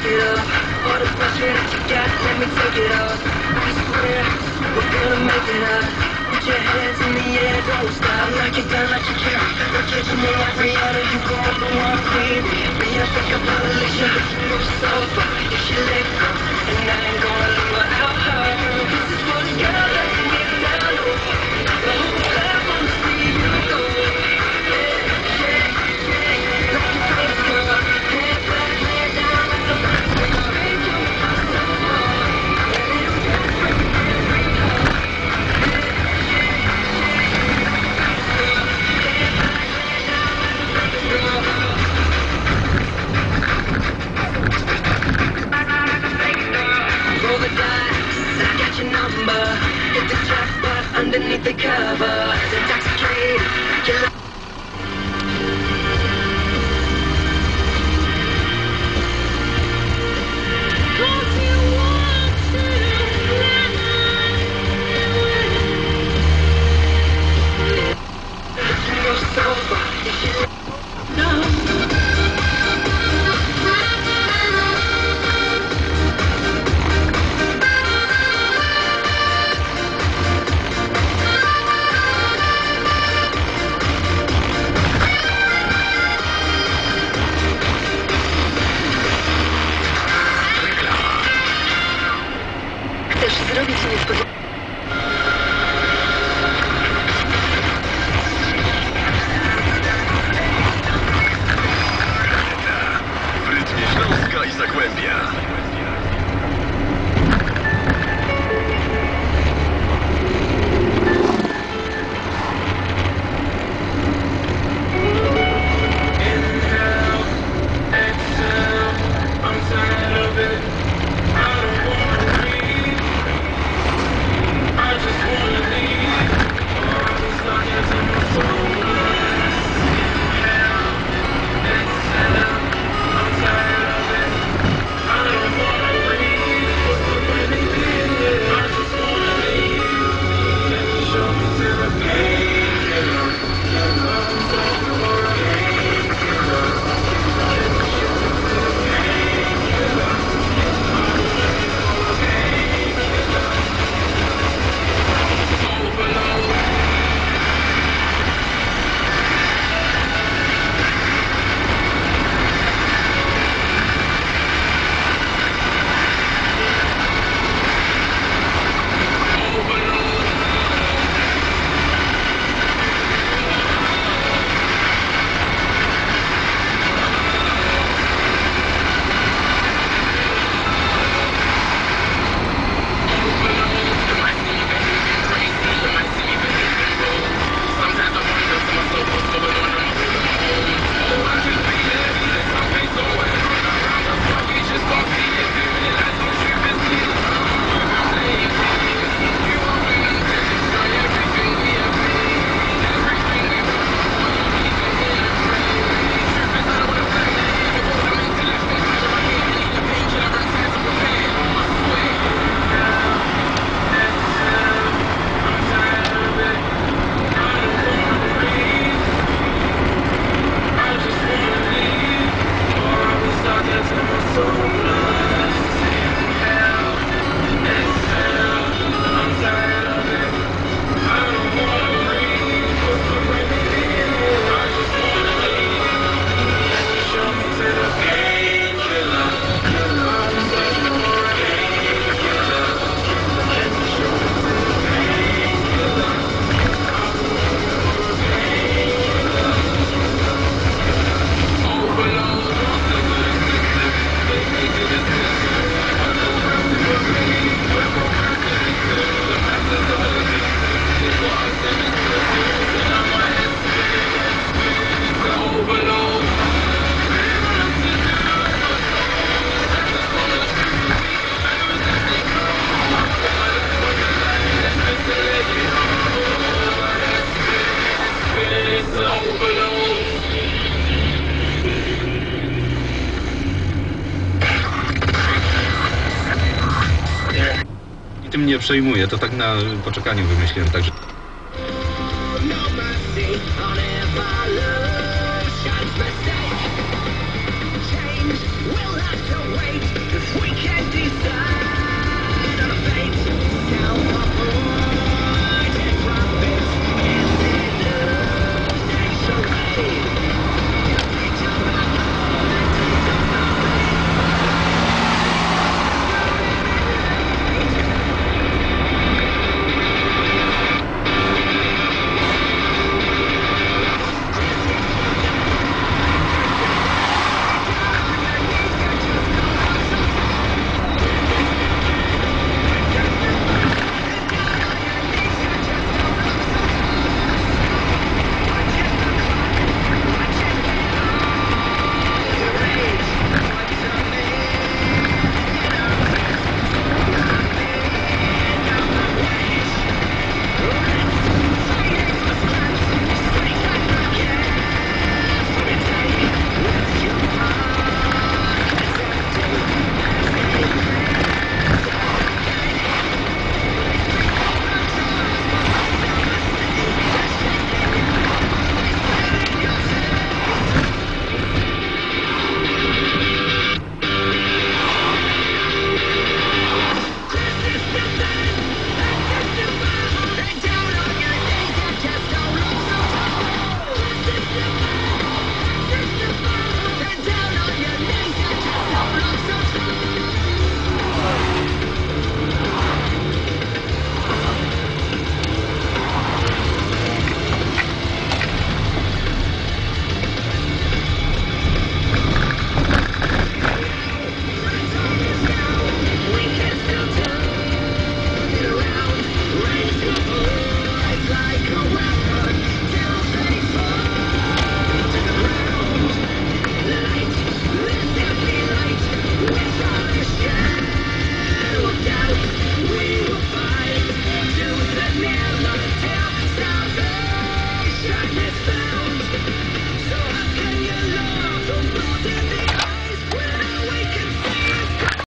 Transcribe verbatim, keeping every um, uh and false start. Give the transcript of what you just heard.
shake it up. All the pressure that you got, let me take it up. I swear, we're gonna make it up. Put your hands in the air, don't stop. Knock it down like you care. We're catching me every other. You go up and walk queen. Me, I think I'm violation, but you move so far. You should let go, and I ain't gonna leave her out hard. This is for the girl that's get down low. The whole club wanna see you go. Yeah, shake, shake, like you face, girl. Head back, head down like a bird, girl. Make you feel so wrong. Let it all go, break every heart. Yeah, shake, shake, like you face, girl. Head back, head down like a bird, girl. Roll the dice, I got your number. Hit the jackpot underneath the covers. Intoxicated, killer. Cause you want to fly. You go so far, you should know. Chcesz zrobić niespodziankę? W rytmie Śląska i Zagłębia. Tym nie przejmuję, to tak na poczekaniu wymyśliłem, także... We'll have to wait. Hey!